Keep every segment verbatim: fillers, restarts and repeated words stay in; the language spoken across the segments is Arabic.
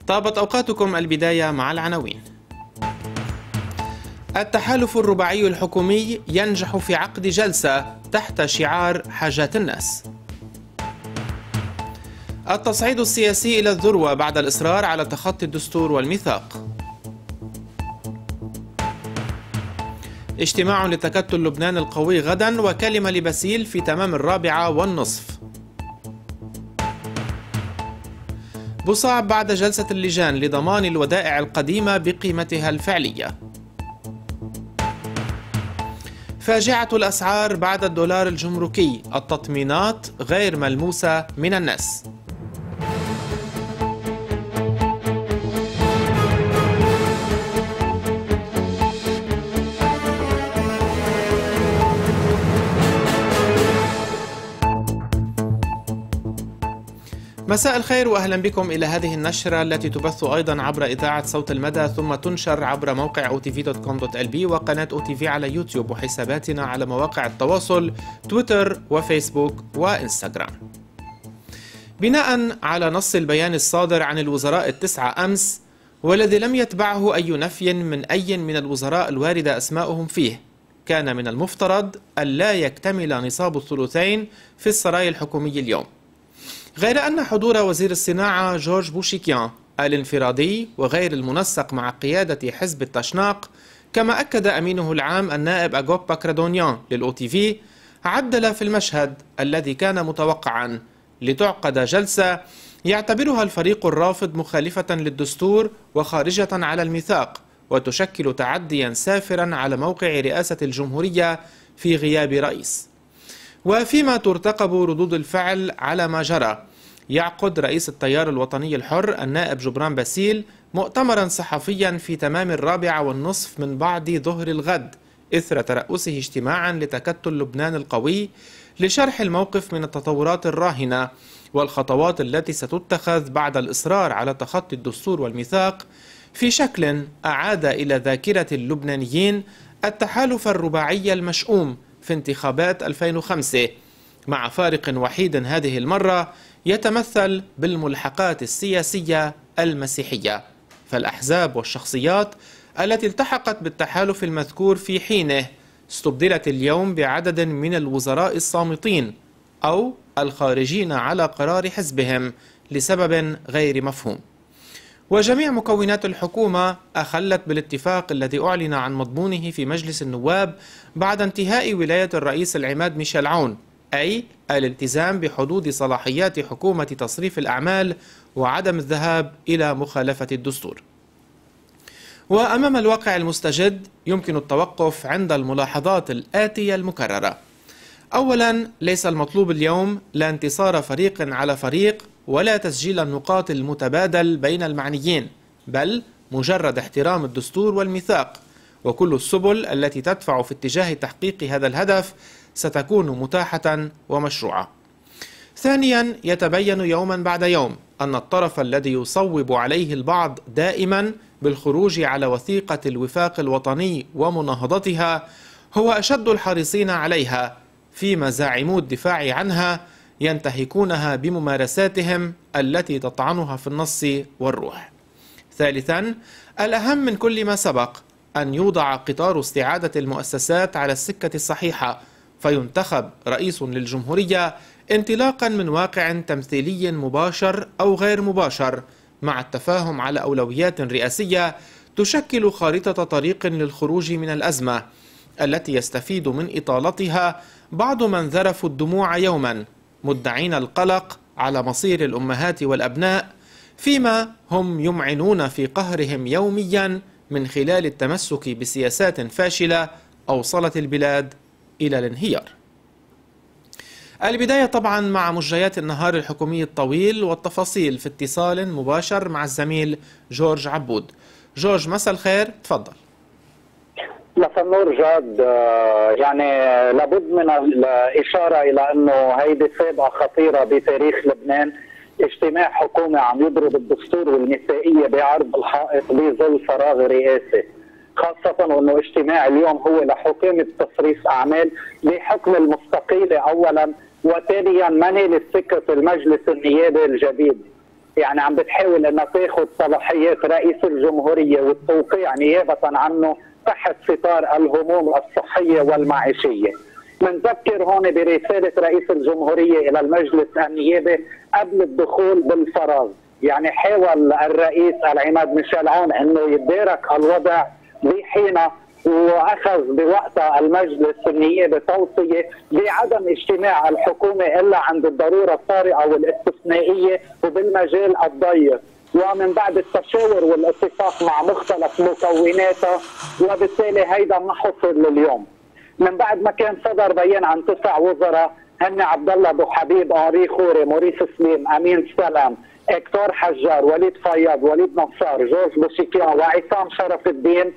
طابت أوقاتكم. البداية مع العناوين. التحالف الرباعي الحكومي ينجح في عقد جلسة تحت شعار حاجات الناس. التصعيد السياسي إلى الذروة بعد الإصرار على تخطي الدستور والميثاق. اجتماع لتكتل لبنان القوي غدا وكلمة لباسيل في تمام الرابعة والنصف. بصعب بعد جلسة اللجان لضمان الودائع القديمة بقيمتها الفعلية. فاجعة الأسعار بعد الدولار الجمركي، التطمينات غير ملموسة من الناس. مساء الخير وأهلا بكم إلى هذه النشرة التي تبث أيضا عبر إذاعة صوت المدى ثم تنشر عبر موقع أو تي في دوت كوم دوت إل بي وقناة أو تي في على يوتيوب وحساباتنا على مواقع التواصل تويتر وفيسبوك وإنستغرام. بناء على نص البيان الصادر عن الوزراء التسعة أمس والذي لم يتبعه أي نفي من أي من الوزراء الواردة أسماؤهم فيه، كان من المفترض ألا يكتمل نصاب الثلثين في السراي الحكومي اليوم، غير أن حضور وزير الصناعة جورج بوشيكيان الانفرادي وغير المنسق مع قيادة حزب التشناق، كما أكد أمينه العام النائب أغوب باكرادونيان للأو تي في، عدل في المشهد الذي كان متوقعا لتعقد جلسة يعتبرها الفريق الرافض مخالفة للدستور وخارجة على الميثاق وتشكل تعديا سافرا على موقع رئاسة الجمهورية في غياب رئيس. وفيما ترتقب ردود الفعل على ما جرى، يعقد رئيس التيار الوطني الحر النائب جبران باسيل مؤتمرا صحفيا في تمام الرابعة والنصف من بعد ظهر الغد إثر ترأسه اجتماعا لتكتل لبنان القوي لشرح الموقف من التطورات الراهنة والخطوات التي ستتخذ بعد الإصرار على تخطي الدستور والميثاق، في شكل أعاد إلى ذاكرة اللبنانيين التحالف الرباعي المشؤوم في انتخابات ألفين وخمسة، مع فارق وحيد هذه المرة يتمثل بالملحقات السياسية المسيحية، فالأحزاب والشخصيات التي التحقت بالتحالف المذكور في حينه استبدلت اليوم بعدد من الوزراء الصامتين أو الخارجين على قرار حزبهم لسبب غير مفهوم. وجميع مكونات الحكومة أخلت بالاتفاق الذي أعلن عن مضمونه في مجلس النواب بعد انتهاء ولاية الرئيس العماد ميشيل عون، أي الالتزام بحدود صلاحيات حكومة تصريف الأعمال وعدم الذهاب إلى مخالفة الدستور. وأمام الواقع المستجد يمكن التوقف عند الملاحظات الآتية المكررة. أولا، ليس المطلوب اليوم لا انتصار فريق على فريق ولا تسجيل النقاط المتبادل بين المعنيين، بل مجرد احترام الدستور والميثاق، وكل السبل التي تدفع في اتجاه تحقيق هذا الهدف ستكون متاحة ومشروعة. ثانيا، يتبين يوما بعد يوم أن الطرف الذي يصوب عليه البعض دائما بالخروج على وثيقة الوفاق الوطني ومناهضتها هو أشد الحريصين عليها، فيما زاعمو الدفاع عنها ينتهكونها بممارساتهم التي تطعنها في النص والروح. ثالثا، الأهم من كل ما سبق أن يوضع قطار استعادة المؤسسات على السكة الصحيحة، فينتخب رئيس للجمهورية انطلاقا من واقع تمثيلي مباشر أو غير مباشر، مع التفاهم على أولويات رئاسية تشكل خارطة طريق للخروج من الأزمة التي يستفيد من إطالتها بعض من ذرفوا الدموع يوما مدعين القلق على مصير الأمهات والأبناء، فيما هم يمعنون في قهرهم يوميا من خلال التمسك بسياسات فاشلة أوصلت البلاد إلى الانهيار. البداية طبعا مع مجريات النهار الحكومي الطويل والتفاصيل في اتصال مباشر مع الزميل جورج عبود. جورج، مساء الخير، تفضل. مساء النور جاد. يعني لابد من الإشارة إلى أنه هيدي سابقة خطيرة بتاريخ لبنان، اجتماع حكومي عم يضرب الدستور والميثاقية بعرض الحائط بظل فراغ رئاسي، خاصة وأنه اجتماع اليوم هو لحكومة تصريف أعمال بحكم المستقيلة أولا، وثانيا منال سكة المجلس النيابي الجديد. يعني عم بتحاول انها تاخذ صلاحيات رئيس الجمهوريه والتوقيع نيابه عنه تحت ستار الهموم الصحيه والمعيشيه. منذكر هون برساله رئيس الجمهوريه الى المجلس النيابي قبل الدخول بالفراغ، يعني حاول الرئيس العماد ميشيل عون انه يتدارك الوضع بحينه، واخذ بوقتها المجلس النيابي توصيه بعدم اجتماع الحكومه الا عند الضروره الطارئه والاستثنائيه وبالمجال الضيق، ومن بعد التشاور والاتفاق مع مختلف مكوناتها، وبالتالي هيدا ما حصل لليوم. من بعد ما كان صدر بيان عن تسع وزراء هن عبد الله ابو حبيب، انري خوري، موريس سليم، امين سلام، هكتور حجار، وليد فياض، وليد نصار، جورج بوشيكيان، وعصام شرف الدين،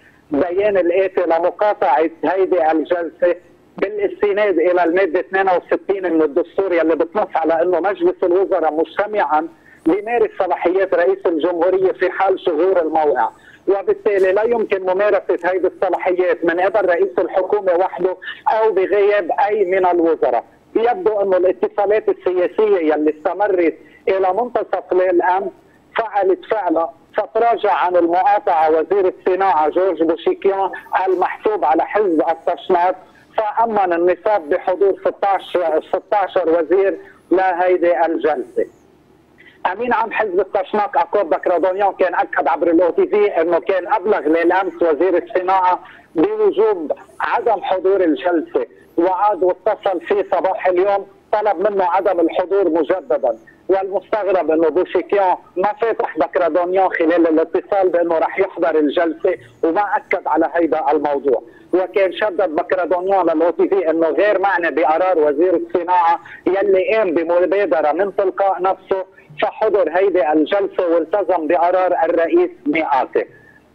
بيان الاتي لمقاطعه هيدي الجلسه بالاستناد الى الماده اثنين وستين من الدستور يلي بتنص على انه مجلس الوزراء مجتمعا بيمارس صلاحيات رئيس الجمهوريه في حال شهور الموقع، وبالتالي لا يمكن ممارسه هذه الصلاحيات من قبل رئيس الحكومه وحده او بغياب اي من الوزراء. يبدو انه الاتصالات السياسيه يلي استمرت الى منتصف ليل امس فعلت فعلا، فتراجع عن المقاطعه وزير الصناعه جورج بوشيكيان المحسوب على حزب التشناق، فامن النصاب بحضور ستة عشر وزير لهيدي الجلسه. امين عام حزب التشناق اكوب بكرادونيان كان اكد عبر الاو تي في انه كان ابلغ للامس وزير الصناعه بوجوب عدم حضور الجلسه، وعاد واتصل في صباح اليوم طلب منه عدم الحضور مجددا. والمستغرب انه بوشيكيان ما فاتح بكرادونيان خلال الاتصال بانه رح يحضر الجلسه وما اكد على هيدا الموضوع، وكان شدد بكرادونيان للاو تي في انه غير معني بقرار وزير الصناعه يلي قام بمبادره من تلقاء نفسه فحضر هيدي الجلسه والتزم بقرار الرئيس مئاتي.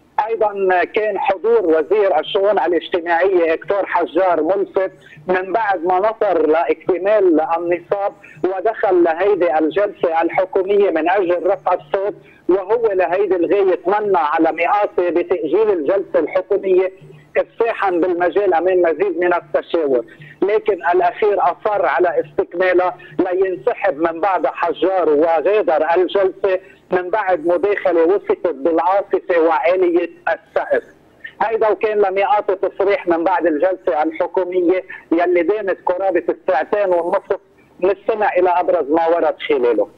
ايضا كان حضور وزير الشؤون الاجتماعيه هكتور حجار ملفت من بعد ما نصر لاكتمال النصاب ودخل لهيدي الجلسه الحكوميه من اجل رفع الصوت، وهو لهيدي الغايه تمنى على مئاتي بتاجيل الجلسه الحكوميه افصاحا بالمجال امام مزيد من التشاور، لكن الاخير اصر على استكمالها لينسحب من بعد حجار وغادر الجلسه من بعد مداخله وصفت بالعاصفه وآلية السقف. هيدا وكان لمئات تصريح من بعد الجلسه الحكوميه يلي دامت قرابه الساعتين والنصف، نستمع الى ابرز ما ورد خلاله.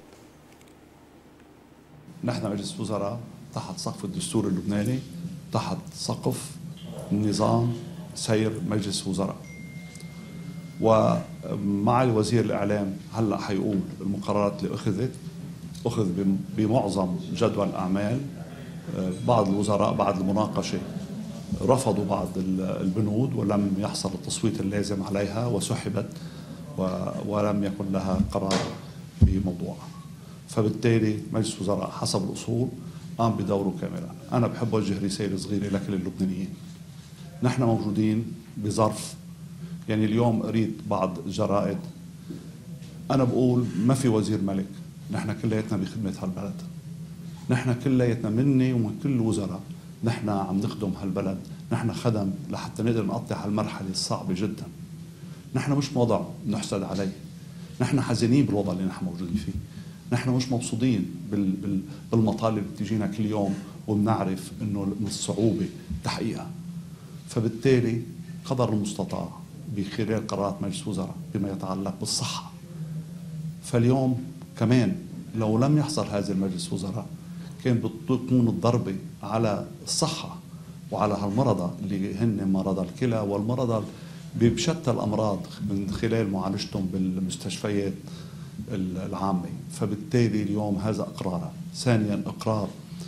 نحن مجلس وزراء تحت سقف الدستور اللبناني، تحت سقف نظام سير مجلس وزراء، ومع وزير الاعلام هلا حيقول المقررات اللي اخذت اخذ بمعظم جدول الاعمال. بعض الوزراء بعد المناقشه رفضوا بعض البنود ولم يحصل التصويت اللازم عليها وسحبت ولم يكن لها قرار بموضوعها، فبالتالي مجلس وزراء حسب الاصول قام بدوره كاملا. انا بحب اوجه رساله صغيره لكل اللبنانيين. نحن موجودين بظرف، يعني اليوم قريت بعض الجرائد، انا بقول ما في وزير ملك، نحن كلياتنا بخدمه هالبلد، نحن كلياتنا مني ومن كل الوزراء نحن عم نخدم هالبلد، نحن خدم لحتى نقدر نقطع هالمرحله الصعبه جدا. نحن مش موضع نحسد عليه، نحن حزينين بالوضع اللي نحن موجودين فيه، نحن مش مبسوطين بالمطالب اللي بتجينا كل يوم وبنعرف انه من الصعوبه تحقيقها. فبالتالي قدر المستطاع بخلال قرارات مجلس وزراء بما يتعلق بالصحه. فاليوم كمان لو لم يحصل هذا المجلس وزراء كان بتكون الضربه على الصحه وعلى هالمرضى اللي هن مرضى الكلى والمرضى بشتى الامراض من خلال معالجتهم بالمستشفيات العامه. فبالتالي اليوم هذا اقرارها. ثانيا اقرار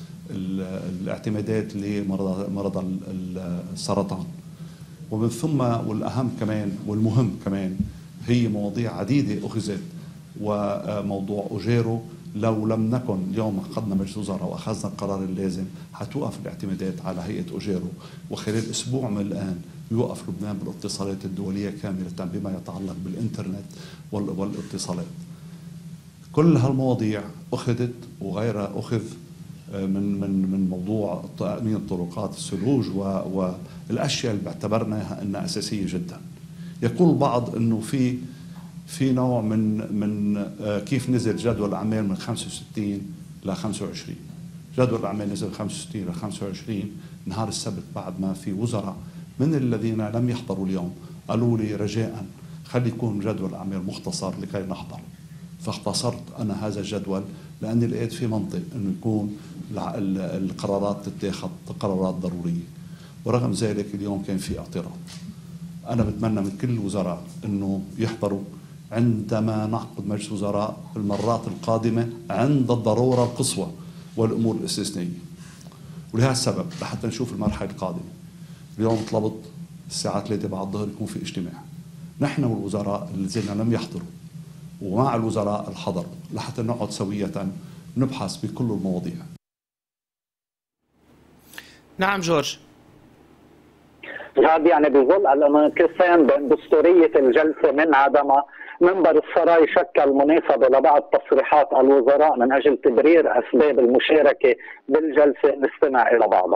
الاعتمادات لمرضى السرطان، ومن ثم والاهم كمان والمهم كمان هي مواضيع عديده اخذت، وموضوع اجيرو لو لم نكن اليوم عقدنا مجلس وزراء واخذنا القرار اللازم حتوقف الاعتمادات على هيئه اجيرو، وخلال اسبوع من الان يوقف لبنان بالاتصالات الدوليه كامله بما يتعلق بالانترنت والاتصالات. كل هالمواضيع اخذت وغيرها اخذ من من من موضوع تامين الطرقات الثلوج والاشياء اللي بعتبرناها انها اساسيه جدا. يقول البعض انه في في نوع من من كيف نزل جدول الأعمال من خمسة وستين ل خمسة وعشرين. جدول الأعمال نزل من خمسة وستين ل خمسة وعشرين نهار السبت، بعد ما في وزراء من الذين لم يحضروا اليوم قالوا لي رجاء خلي يكون جدول الأعمال مختصر لكي نحضر. فاختصرت أنا هذا الجدول لأني لقيت في منطق أنه يكون القرارات تتاخذ قرارات ضرورية. ورغم ذلك اليوم كان في اعتراض. أنا بتمنى من كل الوزراء أنه يحضروا عندما نعقد مجلس وزراء المرات القادمة عند الضرورة القصوى والأمور الاستثنائية. ولهذا السبب لحتى نشوف المرحلة القادمة اليوم طلبت الساعة ثلاثة بعد الظهر يكون في اجتماع نحن والوزراء الذين لم يحضروا ومع الوزراء الحضر لحتى نقعد سوية نبحث بكل المواضيع. نعم جورج. هذا يعني بظل الانقسام بين دستورية الجلسة من عدمها، منبر السراي شكل مناسبة لبعض تصريحات الوزراء من أجل تبرير أسباب المشاركة بالجلسة. نستمع إلى بعضها.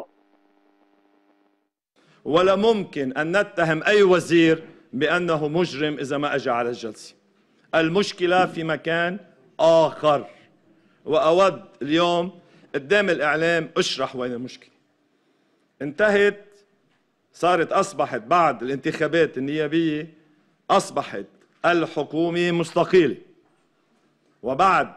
ولا ممكن أن نتهم أي وزير بأنه مجرم إذا ما أجى على الجلسة. المشكلة في مكان آخر، وأود اليوم قدام الإعلام أشرح وين المشكلة. انتهت، صارت أصبحت بعد الانتخابات النيابية أصبحت الحكومة مستقيلة، وبعد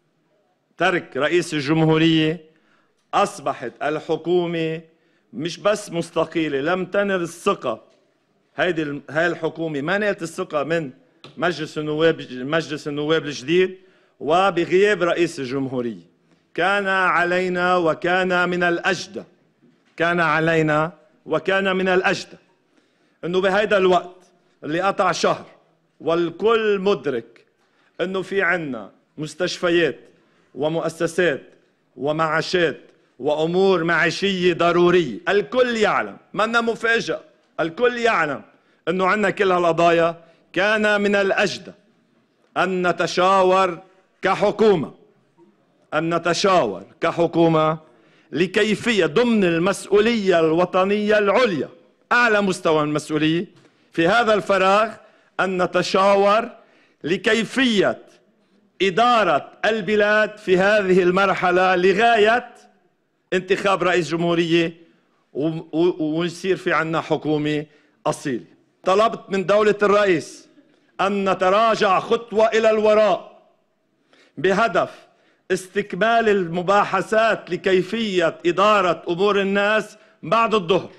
ترك رئيس الجمهورية أصبحت الحكومة مش بس مستقيلة، لم تنل الثقة. هيدي هاي الحكومة ما نالت الثقة من مجلس النواب مجلس النواب الجديد وبغياب رئيس الجمهورية. كان علينا وكان من الأجدى كان علينا وكان من الأجدى أنه بهيدا الوقت اللي قطع شهر والكل مدرك أنه في عنا مستشفيات ومؤسسات ومعاشات وأمور معيشية ضرورية، الكل يعلم، منا مفاجأة، الكل يعلم أنه عنا كل هالقضايا. كان من الأجدى أن نتشاور كحكومة أن نتشاور كحكومة لكيفية ضمن المسؤولية الوطنية العليا، أعلى مستوى من المسؤولية في هذا الفراغ، أن نتشاور لكيفية إدارة البلاد في هذه المرحلة لغاية انتخاب رئيس جمهورية ويصير في عنا حكومة أصيلة. طلبت من دولة الرئيس أن نتراجع خطوة إلى الوراء بهدف استكمال المباحثات لكيفية إدارة أمور الناس بعد الظهر،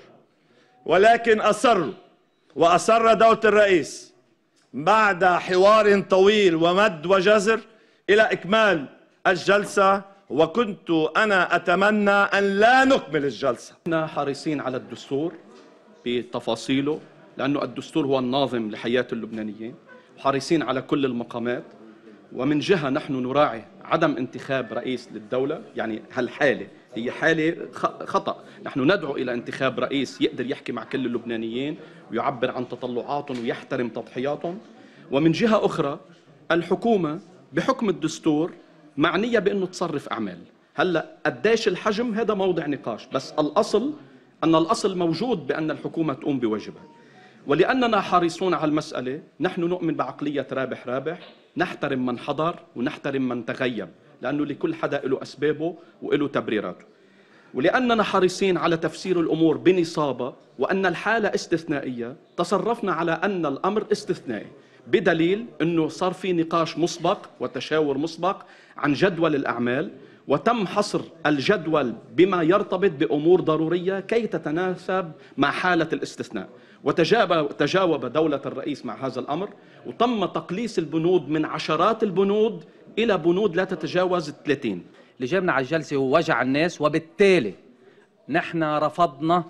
ولكن أصروا وأصر دولة الرئيس بعد حوار طويل ومد وجزر إلى إكمال الجلسة، وكنت أنا أتمنى أن لا نكمل الجلسة. نحن حريصين على الدستور بتفاصيله، لأنه الدستور هو الناظم لحياة اللبنانيين، وحريصين على كل المقامات. ومن جهة نحن نراعي عدم انتخاب رئيس للدولة، يعني هالحالة هي حالة خطأ. نحن ندعو إلى انتخاب رئيس يقدر يحكي مع كل اللبنانيين ويعبر عن تطلعاتهم ويحترم تضحياتهم. ومن جهة أخرى الحكومة بحكم الدستور معنية بأنه تصرف أعمال. هلأ قديش الحجم هذا موضع نقاش، بس الأصل أن الأصل موجود بأن الحكومة تقوم بواجبها. ولأننا حريصون على المسألة، نحن نؤمن بعقلية رابح رابح، نحترم من حضر ونحترم من تغيب، لأنه لكل حدا له أسبابه وله تبريراته. ولأننا حريصين على تفسير الأمور بنصابة وأن الحالة استثنائية، تصرفنا على أن الأمر استثنائي، بدليل أنه صار في نقاش مسبق وتشاور مسبق عن جدول الأعمال، وتم حصر الجدول بما يرتبط بأمور ضرورية كي تتناسب مع حالة الاستثناء. وتجاوب تجاوب دولة الرئيس مع هذا الأمر، وتم تقليص البنود من عشرات البنود إلى بنود لا تتجاوز ثلاثين. اللي جابنا على الجلسة هو وجع الناس، وبالتالي نحن رفضنا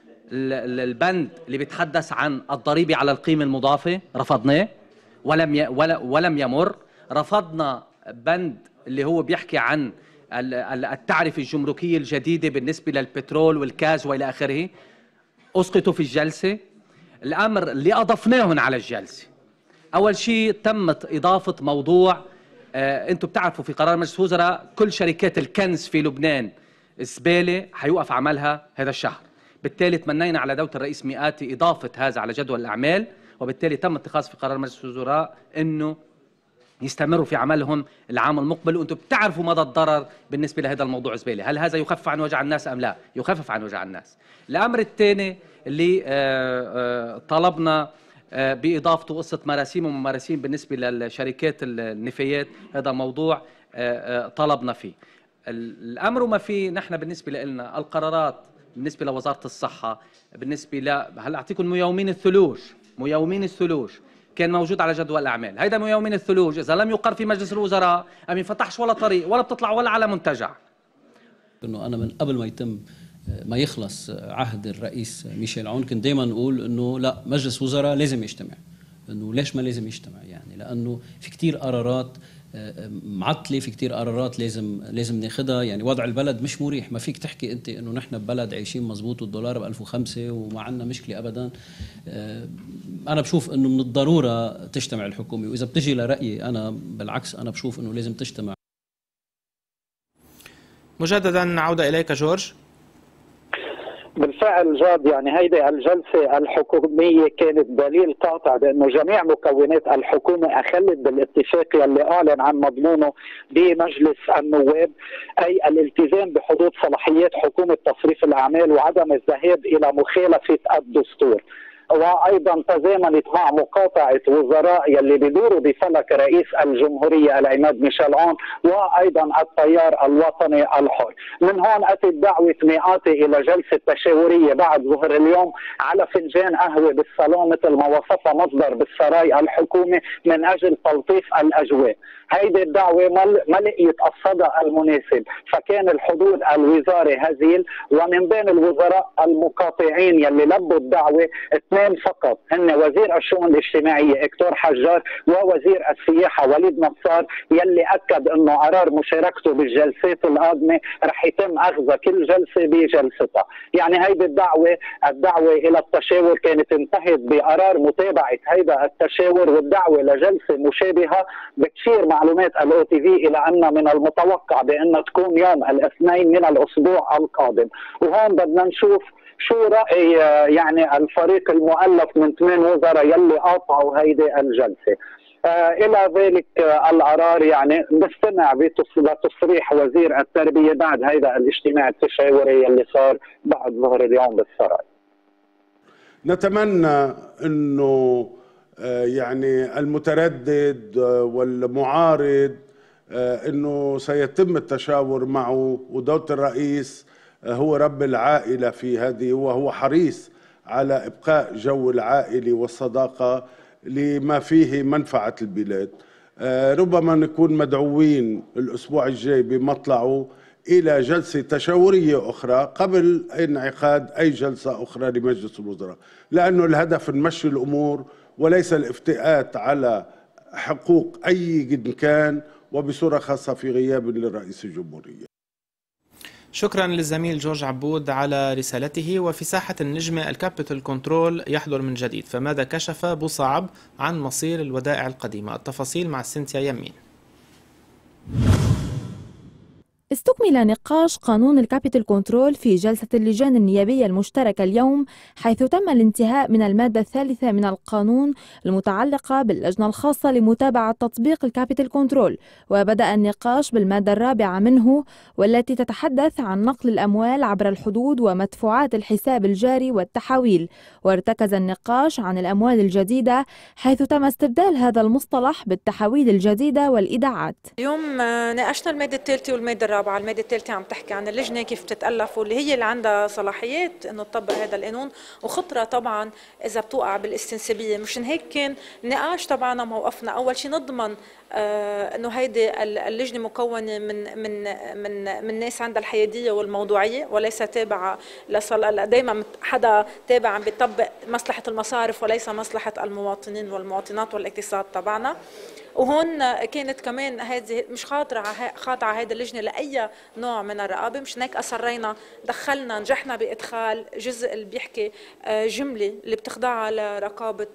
البند اللي بيتحدث عن الضريبة على القيمة المضافة، رفضناه ولم ي... ولم يمر. رفضنا بند اللي هو بيحكي عن التعرفة الجمركية الجديدة بالنسبة للبترول والغاز وإلى آخره، أسقطوا في الجلسة. الأمر اللي أضفناهن على الجلسة، أول شيء تمت إضافة موضوع آه أنتم بتعرفوا في قرار مجلس الوزراء كل شركات الكنز في لبنان الزبالة حيوقف عملها هذا الشهر، بالتالي تمنينا على دولة الرئيس مئاتي إضافة هذا على جدول الأعمال، وبالتالي تم اتخاذ في قرار مجلس الوزراء انه يستمروا في عملهم العام المقبل. وانتم بتعرفوا مدى الضرر بالنسبه لهذا الموضوع زباله، هل هذا يخفف عن وجع الناس ام لا؟ يخفف عن وجع الناس. الامر الثاني اللي طلبنا باضافته قصه مراسيم وممارسين بالنسبه للشركات النفايات، هذا موضوع طلبنا فيه. الامر وما فيه نحن بالنسبه لنا القرارات بالنسبه لوزاره الصحه، بالنسبه ل هل اعطيكم ميومين الثلوج، ميومين الثلوج كان موجود على جدول الاعمال. هيدا ميومين الثلوج اذا لم يقر في مجلس الوزراء ما ينفتحش ولا طريق ولا بتطلع ولا على منتجع. انه انا من قبل ما يتم ما يخلص عهد الرئيس ميشيل عون كنت دائما نقول انه لا، مجلس وزراء لازم يجتمع. انه ليش ما لازم يجتمع؟ يعني لانه في كثير قرارات معطله، في كثير قرارات لازم لازم ناخذها. يعني وضع البلد مش مريح، ما فيك تحكي انت انه نحن ببلد عايشين مزبوط والدولار ب ألف وخمسة وما عندنا مشكله ابدا. انا بشوف انه من الضروره تجتمع الحكومه، واذا بتجي لرايي انا بالعكس انا بشوف انه لازم تجتمع. مجددا عوده اليك جورج. بالفعل جاد، يعني هيدي الجلسة الحكومية كانت دليل قاطع بأنه جميع مكونات الحكومة أخلت بالاتفاق يلي أعلن عن مضمونه بمجلس النواب، أي الالتزام بحدود صلاحيات حكومة تصريف الأعمال وعدم الذهاب إلى مخالفة الدستور. وايضا تزامنت مع مقاطعه وزراء يلي بدوروا بفلك رئيس الجمهوريه العماد ميشيل عون وايضا التيار الوطني الحر. من هون اتت دعوه مئاتي الى جلسه تشاوريه بعد ظهر اليوم على فنجان قهوه بالصالون مثل ما وصفها مصدر بالسراي الحكومي من اجل تلطيف الاجواء. هيدي الدعوه ما لقيت الصدى المناسب، فكان الحضور الوزاري هزيل، ومن بين الوزراء المقاطعين يلي لبوا الدعوه اثنين فقط، هن وزير الشؤون الاجتماعيه اكتور حجار ووزير السياحه وليد نصار، يلي اكد انه قرار مشاركته بالجلسات القادمه رح يتم اخذ كل جلسه بجلستها. يعني هيدي الدعوه الدعوه الى التشاور كانت انتهت بقرار متابعه هيدا التشاور، والدعوه لجلسه مشابهه بتشير معلومات الاو تي في الى ان من المتوقع بان تكون يوم الاثنين من الاسبوع القادم. وهون بدنا نشوف شو رأي يعني الفريق المؤلف من ثمان وزراء يلي قاطعوا هيدي الجلسة. آه إلى ذلك آه القرار يعني نستمع بتصريح وزير التربية بعد هيدا الاجتماع التشاوري يلي صار بعد ظهر اليوم بالسراي. نتمنى أنه آه يعني المتردد آه والمعارض آه أنه سيتم التشاور معه، ودولة الرئيس هو رب العائلة في هذه، وهو حريص على إبقاء جو العائلة والصداقة لما فيه منفعة البلاد. ربما نكون مدعوين الأسبوع الجاي بمطلعه إلى جلسة تشاورية أخرى قبل انعقاد أي جلسة أخرى لمجلس الوزراء، لأنه الهدف نمشي الأمور وليس الافتئات على حقوق أي كان، وبصورة خاصة في غياب لرئيس الجمهورية. شكرا للزميل جورج عبود على رسالته. وفي ساحة النجمة الكابيتال كنترول يحضر من جديد، فماذا كشف بوصعب عن مصير الودائع القديمة؟ التفاصيل مع سينتيا يمين. استكمل نقاش قانون الكابيتال كنترول في جلسة اللجان النيابية المشتركة اليوم، حيث تم الانتهاء من المادة الثالثة من القانون المتعلقة باللجنة الخاصة لمتابعة تطبيق الكابيتال كنترول، وبدأ النقاش بالمادة الرابعة منه والتي تتحدث عن نقل الأموال عبر الحدود ومدفوعات الحساب الجاري والتحويل. وارتكز النقاش عن الأموال الجديدة، حيث تم استبدال هذا المصطلح بالتحويل الجديدة والإيداعات. اليوم ناقشنا المادة الثالثة والمادة الرابعة. المادة الثالثة عم تحكي عن اللجنة كيف بتتألف، واللي هي اللي عندها صلاحيات انه تطبق هذا القانون، وخطرة طبعا اذا بتوقع بالاستنسابية. مشان هيك كان نقاش طبعا موقفنا اول شيء نضمن آه انه هيدي اللجنة مكونة من من من من ناس عندها الحيادية والموضوعية، وليس تابعة لصل دائما حدا تابع عم بيطبق مصلحة المصارف وليس مصلحة المواطنين والمواطنات والاقتصاد تبعنا. وهون كانت كمان هذه مش خاطرة خاضعة هذه اللجنة لأي نوع من الرقابة، مش هيك أصرينا دخلنا نجحنا بإدخال جزء اللي بيحكي جملة اللي بتخضع لرقابة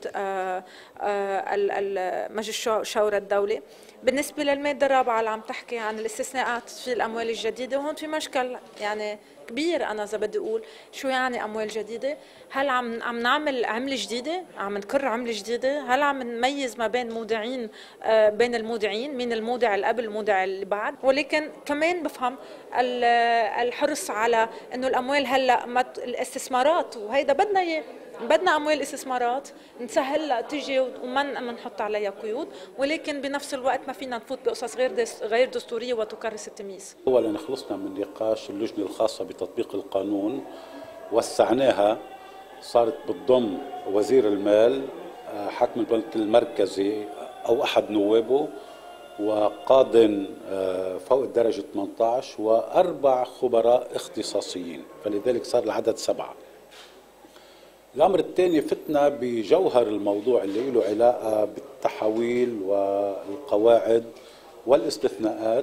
مجلس شورى الدولة. بالنسبة للمادة الرابعة اللي عم تحكي عن الاستثناءات في الأموال الجديدة، وهون في مشكل يعني كبير. انا اذا بدي اقول شو يعني اموال جديده، هل عم عم نعمل عمله جديده، عم نكر عمله جديده، هل عم نميز ما بين مودعين آه بين المودعين، مين المودع اللي قبل المودع اللي بعد. ولكن كمان بفهم الحرص على انه الاموال هلا الاستثمارات، وهيدا بدنا اياه، بدنا اموال استثمارات نسهلها تجي وما نحط عليها قيود، ولكن بنفس الوقت ما فينا نفوت بقصص غير دس غير دستوريه وتكرس التمييز. اولا خلصنا من نقاش اللجنه الخاصه بتطبيق القانون، وسعناها، صارت بتضم وزير المال، حاكم البنك المركزي او احد نوابه، وقاض فوق الدرجه ثمانية عشر، واربع خبراء اختصاصيين، فلذلك صار العدد سبعه. الأمر الثاني فتنا بجوهر الموضوع اللي له علاقة بالتحويل والقواعد والاستثناءات.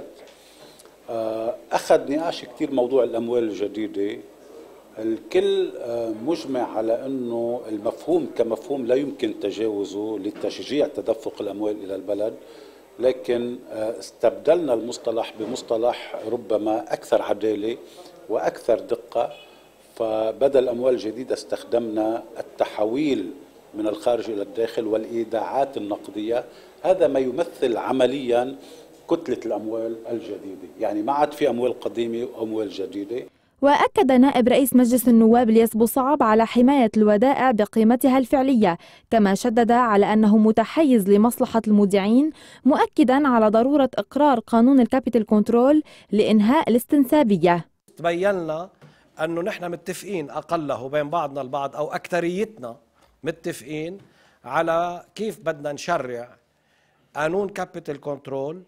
أخذ نقاش كتير موضوع الأموال الجديدة. الكل مجمع على أنه المفهوم كمفهوم لا يمكن تجاوزه لتشجيع تدفق الأموال إلى البلد، لكن استبدلنا المصطلح بمصطلح ربما أكثر عدالة وأكثر دقة، فبدل الأموال الجديدة استخدمنا التحويل من الخارج إلى الداخل والإيداعات النقدية. هذا ما يمثل عمليا كتلة الأموال الجديدة، يعني ما عاد في أموال قديمة وأموال جديدة. وأكد نائب رئيس مجلس النواب الياس بوصعب على حماية الودائع بقيمتها الفعلية، كما شدد على أنه متحيز لمصلحة المودعين، مؤكدا على ضرورة إقرار قانون الكابيتال كنترول لإنهاء الاستنسابية. تبيننا أنه نحن متفقين أقله بين بعضنا البعض أو أكثريتنا متفقين على كيف بدنا نشرع قانون كابيتال كنترول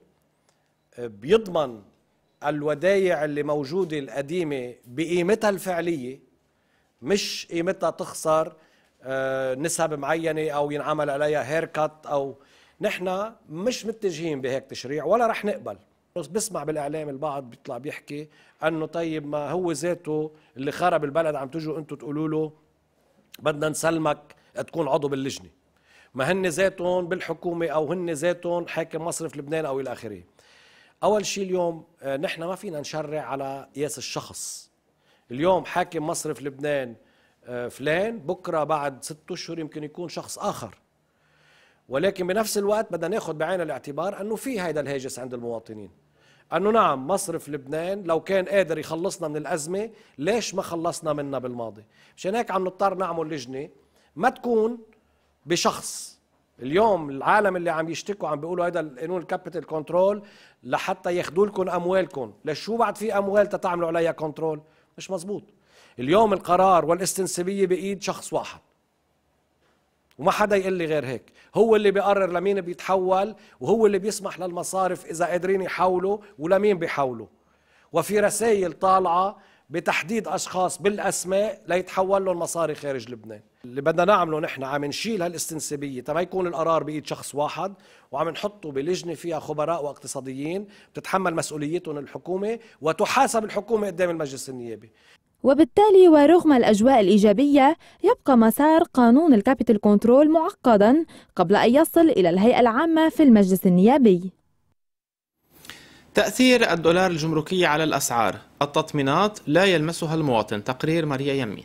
بيضمن الودايع اللي موجودة القديمة بقيمتها الفعلية، مش قيمتها تخسر نسب معينة أو ينعمل عليها هيركات. أو نحن مش متجهين بهيك تشريع ولا رح نقبل. بسمع بالإعلام البعض بيطلع بيحكي أنه طيب ما هو ذاته اللي خرب البلد عم تجوا أنتوا تقولوا له بدنا نسلمك تكون عضو باللجنة، ما هن ذاتهم بالحكومة أو هن ذاتهم حاكم مصرف لبنان أو إلى آخره. أول شيء اليوم نحن ما فينا نشرع على قياس الشخص. اليوم حاكم مصرف لبنان فلان، بكرة بعد ست أشهر يمكن يكون شخص آخر. ولكن بنفس الوقت بدنا ناخذ بعين الاعتبار أنه في هيدا الهاجس عند المواطنين، أنه نعم مصرف لبنان لو كان قادر يخلصنا من الأزمة ليش ما خلصنا منها بالماضي. مشان هيك عم نضطر نعمل لجنة ما تكون بشخص. اليوم العالم اللي عم يشتكوا عم بيقولوا هذا القانون الكابيتال كنترول لحتى ياخذوا لكم اموالكم، ليش شو بعد في اموال تتعملوا عليها كنترول؟ مش مزبوط. اليوم القرار والاستنسابيه بايد شخص واحد وما حدا يقول لي غير هيك، هو اللي بيقرر لمين بيتحول وهو اللي بيسمح للمصارف اذا قادرين يحولوا ولمين بيحولوا، وفي رسائل طالعه بتحديد اشخاص بالاسماء ليتحول لهم مصاري خارج لبنان. اللي بدنا نعمله نحن عم نشيل هالاستنسابيه تما يكون القرار بايد شخص واحد، وعم نحطه بلجنه فيها خبراء واقتصاديين بتتحمل مسؤوليتهم الحكومه وتحاسب الحكومه قدام المجلس النيابي. وبالتالي ورغم الأجواء الإيجابية يبقى مسار قانون الكابيتال كنترول معقدا قبل أن يصل إلى الهيئة العامة في المجلس النيابي. تأثير الدولار الجمركي على الأسعار، التطمينات لا يلمسها المواطن. تقرير ماريا يمين.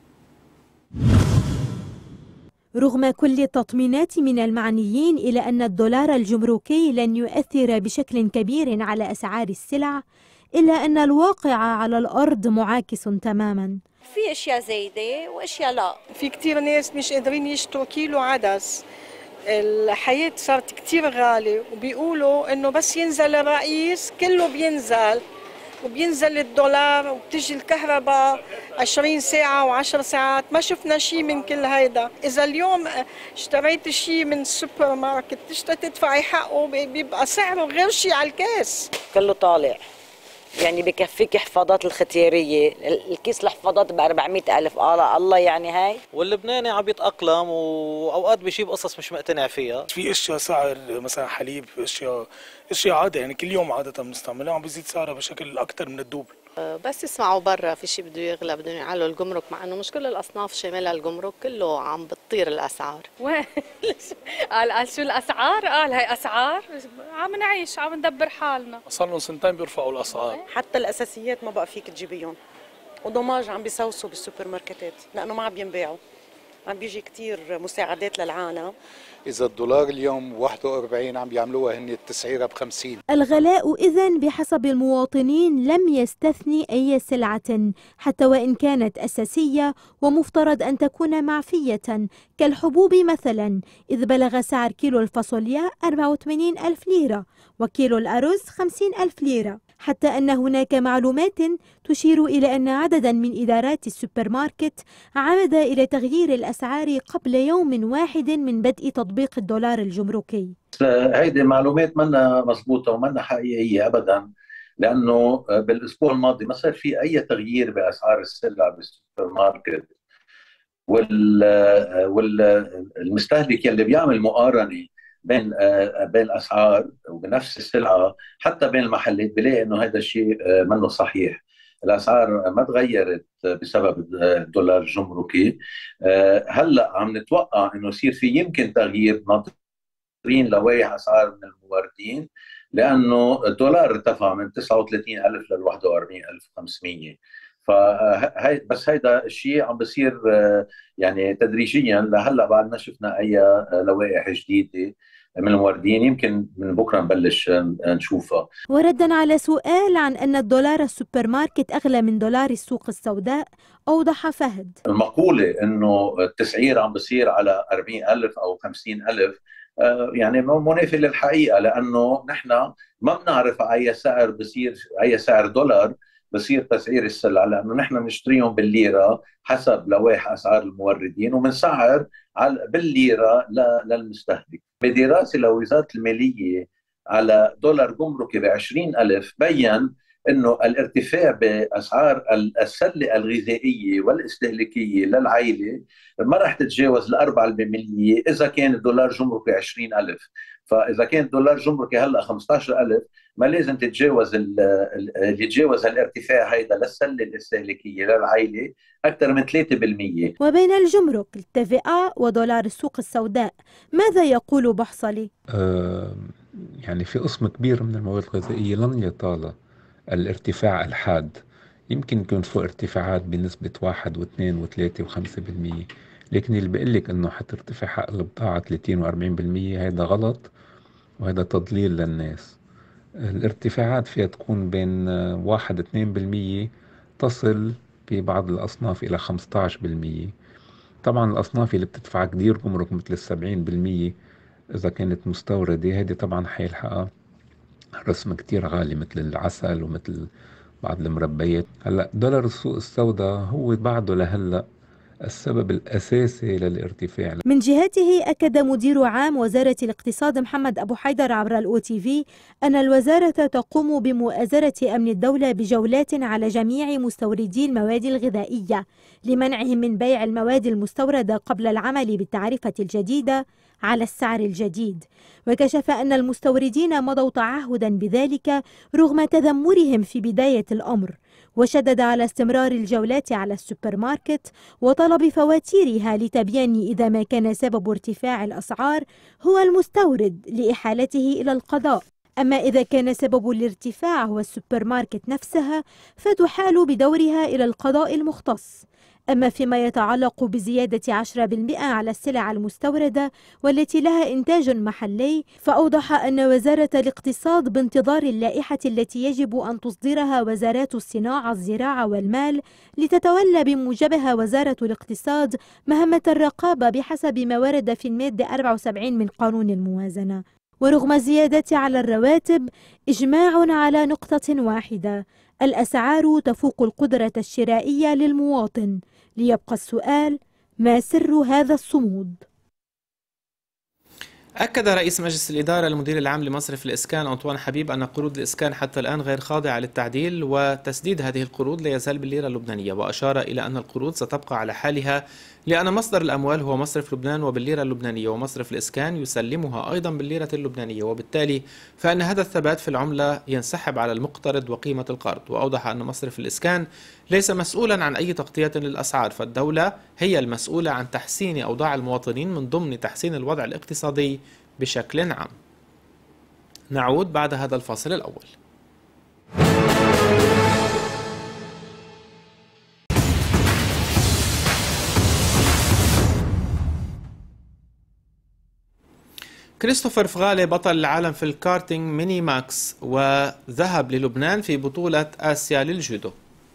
رغم كل التطمينات من المعنيين إلى أن الدولار الجمركي لن يؤثر بشكل كبير على أسعار السلع، إلا أن الواقع على الأرض معاكس تماما. في أشياء زايدة وأشياء لا. في كتير ناس مش قادرين يشتروا كيلو عدس، الحياة صارت كتير غالية، وبيقولوا إنه بس ينزل الرئيس كله بينزل، وبينزل الدولار وبتجي الكهرباء عشرين ساعة وعشر ساعات. ما شفنا شيء من كل هيدا. إذا اليوم اشتريت شيء من السوبر ماركت تشتري تدفعي حقه بيبقى سعره غير شيء على الكاس. كله طالع، يعني بكفيك حفاضات الختيارية، الكيس الحفاضات ب أربعمئة ألف. آه الله يعني هاي. واللبناني عم يتأقلم وأوقات بيجيب قصص مش مقتنع فيها. في اشياء سعر مثلا حليب، اشياء اشياء عادة يعني كل يوم عادة بنستعملها عم بيزيد سعرها بشكل أكثر من الدوبل. بس يسمعوا برا في شيء بده يغلى بدهم يعلوا الجمرك، مع انه مش كل الاصناف شاملها الجمرك، كله عم بتطير الاسعار. وين قال قال شو الاسعار؟ قال هي اسعار عم نعيش عم ندبر حالنا. صار لهم سنتين بيرفعوا الاسعار. حتى الاساسيات ما بقى فيك تجيبيهم. وضماج عم بيسوسوا بالسوبر ماركتات لانه ما عم ينباعوا، عم بيجي كتير مساعدات للعالم. إذا الدولار اليوم واحد وأربعين عم بيعملوها هن التسعيرة بخمسين. الغلاء إذن بحسب المواطنين لم يستثني أي سلعة حتى وإن كانت أساسية ومفترض أن تكون معفية كالحبوب مثلا، إذ بلغ سعر كيلو الفاصوليا أربعة وثمانين ألف ليرة وكيلو الأرز خمسين ألف ليرة، حتى أن هناك معلومات تشير إلى أن عددا من إدارات السوبر ماركت عمد إلى تغيير الأسعار قبل يوم واحد من بدء تطبيق الدولار الجمركي. هيدي معلومات منا مضبوطة ومنا حقيقية أبدا، لأنه بالأسبوع الماضي ما صار في أي تغيير بأسعار السلع بالسوبر ماركت، والمستهلك اللي بيعمل مقارنة بين بين الاسعار وبنفس السلعه حتى بين المحلات بلاقي انه هذا الشيء منه صحيح. الاسعار ما تغيرت بسبب الدولار الجمركي. هلا عم نتوقع انه يصير في يمكن تغيير، ناطرين لوائح اسعار من الموردين، لانه الدولار ارتفع من تسعة وثلاثين ألف ل واحد وأربعين ألف وخمسمية. فهي بس هيدا الشيء عم بصير يعني تدريجيا، لهلا بعد ما شفنا اي لوائح جديده من الموردين، يمكن من بكره نبلش نشوفها. وردا على سؤال عن ان الدولار السوبر ماركت اغلى من دولار السوق السوداء، اوضح فهد المقوله انه التسعير عم بصير على أربعين ألف او خمسين ألف يعني منافي للحقيقه، لانه نحن ما بنعرف اي سعر بصير، اي سعر دولار بصير تسعير السلع، لانه نحن بنشتريهم بالليره حسب لوائح اسعار الموردين وبنسعر بالليره للمستهلك. بدراسه لوزاره الماليه على دولار جمركي ب عشرين ألف بين انه الارتفاع باسعار السله الغذائيه والاستهلاكيه للعائله ما راح تتجاوز ال أربعة بالمية اذا كان الدولار جمركي عشرين ألف. فاذا كان الدولار جمركي هلا خمسة عشر ألف ما لازم تتجاوز يتجاوز الارتفاع هيدا للسله الاستهلاكيه للعائله اكثر من ثلاثة بالمية. وبين الجمرك التي في إيه ودولار السوق السوداء ماذا يقول بحصلي؟ آه يعني في قسم كبير من المواد الغذائيه لن يطال الارتفاع الحاد، يمكن يكون فوق ارتفاعات بنسبه واحد واثنين وثلاثة وخمسة بالمية، لكن اللي بقول لك انه حترتفع حق البضاعه ثلاثين وأربعين بالمية هذا غلط، وهذا تضليل للناس. الارتفاعات فيها تكون بين واحد اثنين بالمية، تصل في بعض الأصناف إلى خمسة عشر بالمية. طبعا الأصناف اللي بتدفع كتير جمرك مثل السبعين بالمية إذا كانت مستوردة، هذه طبعا حيلحقها رسم كتير غالي مثل العسل ومثل بعض المربيات. هلا دولار السوق السوداء هو بعده لهلا السبب الأساسي للارتفاع. من جهته أكد مدير عام وزارة الاقتصاد محمد أبو حيدر عبر الأو تي في أن الوزارة تقوم بمؤازرة أمن الدولة بجولات على جميع مستوردي المواد الغذائية لمنعهم من بيع المواد المستوردة قبل العمل بالتعرفة الجديدة على السعر الجديد. وكشف أن المستوردين مضوا تعهدا بذلك رغم تذمرهم في بداية الأمر، وشدد على استمرار الجولات على السوبر ماركت وطلب فواتيرها لتبيان إذا ما كان سبب ارتفاع الأسعار هو المستورد لإحالته إلى القضاء، أما إذا كان سبب الارتفاع هو السوبر ماركت نفسها فتحال بدورها إلى القضاء المختص. أما فيما يتعلق بزيادة عشرة بالمئة على السلع المستوردة والتي لها إنتاج محلي، فأوضح أن وزارة الاقتصاد بانتظار اللائحة التي يجب أن تصدرها وزارات الصناعة الزراعة والمال لتتولى بموجبها وزارة الاقتصاد مهمة الرقابة بحسب ما ورد في المادة أربعة وسبعين من قانون الموازنة. ورغم الزيادة على الرواتب إجماع على نقطة واحدة: الأسعار تفوق القدرة الشرائية للمواطن. ليبقى السؤال: ما سر هذا الصمود؟ أكد رئيس مجلس الإدارة المدير العام لمصرف الإسكان أنطوان حبيب أن قروض الإسكان حتى الآن غير خاضعة للتعديل، وتسديد هذه القروض لا يزال بالليرة اللبنانية، وأشار إلى أن القروض ستبقى على حالها لأن مصدر الأموال هو مصرف لبنان وبالليرة اللبنانية، ومصرف الإسكان يسلمها أيضا بالليرة اللبنانية، وبالتالي فإن هذا الثبات في العملة ينسحب على المقترض وقيمة القرض. وأوضح أن مصرف الإسكان ليس مسؤولا عن أي تغطية للأسعار، فالدولة هي المسؤولة عن تحسين أوضاع المواطنين من ضمن تحسين الوضع الاقتصادي بشكل عام. نعود بعد هذا الفاصل الأول. كريستوفر فغالي بطل العالم في الكارتينج ميني ماكس وذهب للبنان في بطولة آسيا للجودو.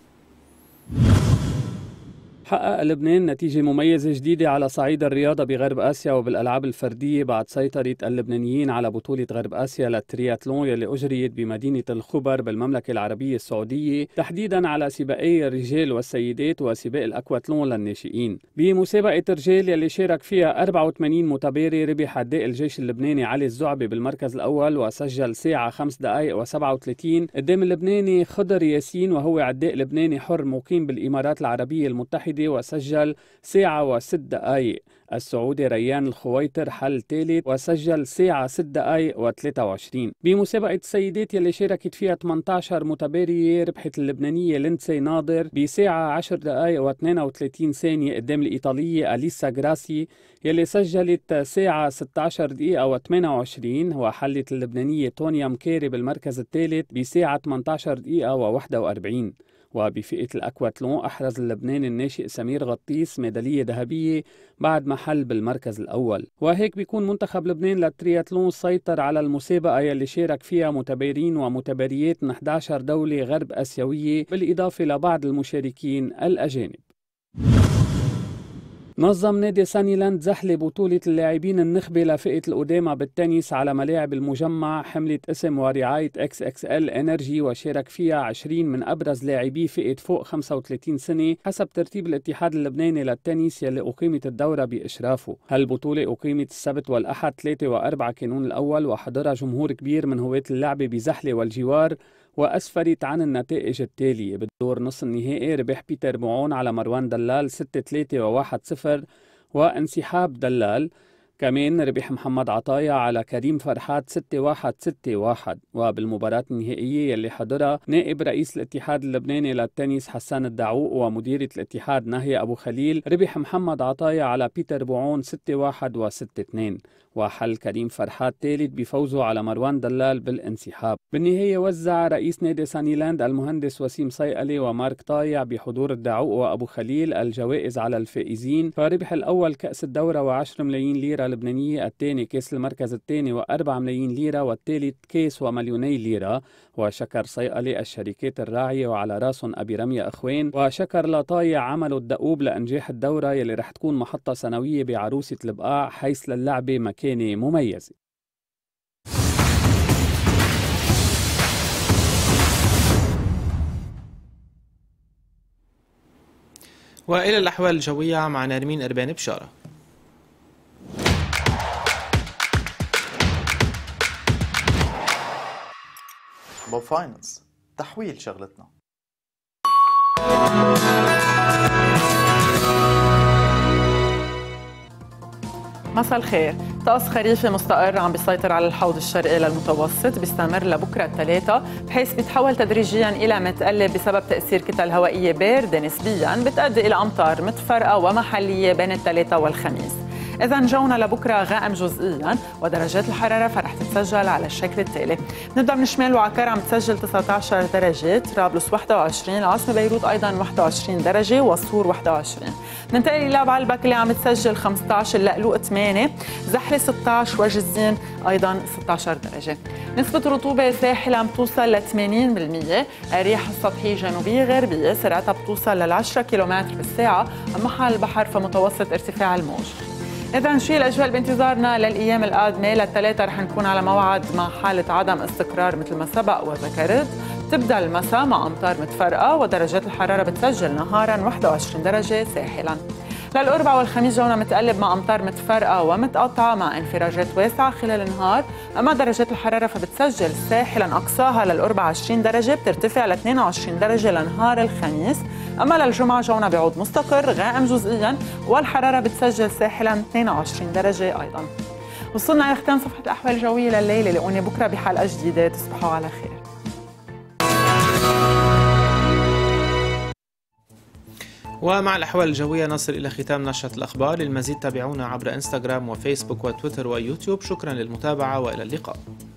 حقق لبنان نتيجة مميزة جديدة على صعيد الرياضة بغرب آسيا وبالألعاب الفردية بعد سيطرة اللبنانيين على بطولة غرب آسيا للترياتلون يلي أجريت بمدينة الخبر بالمملكة العربية السعودية، تحديدا على سباقي الرجال والسيدات وسباق الأكواتلون للناشئين. بمسابقة الرجال يلي شارك فيها أربعة وثمانين متباري، ربح عداء الجيش اللبناني علي الزعبي بالمركز الأول وسجل ساعة خمس دقائق وسبعة وثلاثين قدام اللبناني خضر ياسين وهو عداء لبناني حر مقيم بالإمارات العربية المتحدة وسجل ساعة وست دقائق. السعودي ريان الخويتر حل ثالث وسجل ساعة ست دقائق وثلاثة وعشرين. بمسابقة السيدات يلي شاركت فيها ثمانية عشر متبارية، ربحت اللبنانية لينسي ناظر بساعة عشر دقائق واثنين وثلاثين ثانية قدام الإيطالية أليسا جراسي يلي سجلت ساعة ستة عشر دقيقة وثمانية وعشرين، وحلت اللبنانية تونيا مكاري بالمركز الثالث بساعة ثمانية عشر دقيقة وواحد وأربعين. وبفئة الأكواتلون أحرز اللبناني الناشئ سمير غطيس ميدالية ذهبية بعد ما حل بالمركز الأول. وهيك بيكون منتخب لبنان للترياتلون سيطر على المسابقة يلي شارك فيها متبارين ومتباريات من إحدى عشرة دولة غرب آسيوية بالإضافة لبعض المشاركين الأجانب. نظم نادي سانيلاند زحلة بطولة اللاعبين النخبة لفئة القدامى بالتنس على ملاعب المجمع حملت اسم ورعاية إكس إكس إل إنرجي، وشارك فيها عشرين من أبرز لاعبي فئة فوق خمسة وثلاثين سنة حسب ترتيب الاتحاد اللبناني للتنس يلي أقيمت الدورة بإشرافه. هالبطولة أقيمت السبت والأحد ثلاثة وأربعة كانون الأول، وحضرها جمهور كبير من هواة اللعبة بزحلة والجوار، وأسفرت عن النتائج التالية. بالدور نصف النهائي ربح بيتر بوعون على مروان دلال ستة ثلاثة وواحد صفر وانسحاب دلال. كمان ربح محمد عطايا على كريم فرحات ستة واحد ستة واحد. وبالمباراة النهائية يلي حضرها نائب رئيس الاتحاد اللبناني للتنس حسان الدعوق ومديرة الاتحاد ناهية أبو خليل، ربح محمد عطايا على بيتر بوعون ستة واحد وستة اثنين، وحل كريم فرحات ثالث بفوزه على مروان دلال بالانسحاب. بالنهاية وزع رئيس نادي سانيلاند المهندس وسيم صيقلي ومارك طايع بحضور الدعوق وأبو خليل الجوائز على الفائزين، فربح الأول كأس الدورة وعشرة ملايين ليرة لبنانية، الثاني كأس المركز الثاني وأربعة ملايين ليرة، والثالث كأس ومليوني ليرة. وشكر صيقلي الشركات الراعية وعلى راسهم أبي رمية أخوين، وشكر لطايع عمله الدؤوب لإنجاح الدورة يلي رح تكون محطة سنوية بعروسة البقاع حيث للعبة مكانة مميزة. وإلى الأحوال الجوية مع نرمين إرباني بشارة. بوب فاينانس تحويل شغلتنا. مساء الخير. طقس خريفي مستقر عم بيسيطر على الحوض الشرقي للمتوسط، بيستمر لبكره الثلاثاء بحيث بيتحول تدريجيا الى متقلب بسبب تاثير كتل هوائيه بارده نسبيا بتؤدي الى امطار متفرقه ومحليه بين الثلاثاء والخميس. إذا جونا لبكره غائم جزئيا، ودرجات الحراره فرح تتسجل على الشكل التالي. نبدا من شمال وعكار عم تسجل تسعة عشر درجه، طرابلس واحد وعشرين، العاصمه بيروت ايضا واحد وعشرين درجه، والصور واحد وعشرين. ننتقل الى بعلبك اللي عم تسجل خمسة عشر، اللقلوق ثمانية، زحله ستة عشر، وجزين ايضا ستة عشر درجه. نسبه الرطوبه ساحل عم توصل ل ثمانين بالمئة، الرياح السطحيه جنوبيه غربيه سرعتها بتوصل ل عشرة كيلومتر بالساعه، اما حال البحر فمتوسط ارتفاع الموج. إذا شو الأجواء بانتظارنا للأيام القادمة؟ للثلاثة رح نكون على موعد مع حالة عدم استقرار مثل ما سبق وذكرت. تبدأ المساء مع أمطار متفرقة، ودرجات الحرارة بتسجل نهارا واحد وعشرين درجة ساحلا. للأربعاء والخميس جونا متقلب مع أمطار متفرقة ومتقطعة مع انفراجات واسعة خلال النهار، أما درجات الحرارة فبتسجل ساحلا أقصاها للأربعة وعشرين درجة، بترتفع ل اثنين وعشرين درجة لنهار الخميس. أما للجمعة جونا بيعود مستقر غائم جزئيا، والحرارة بتسجل ساحلا اثنين وعشرين درجة أيضا. وصلنا لختام صفحة الأحوال الجوية لليلة، لقوني بكرة بحلقة جديدة، تصبحوا على خير. ومع الأحوال الجوية نصل إلى ختام نشرة الأخبار. للمزيد تابعونا عبر إنستغرام وفيسبوك وتويتر ويوتيوب. شكرا للمتابعة وإلى اللقاء.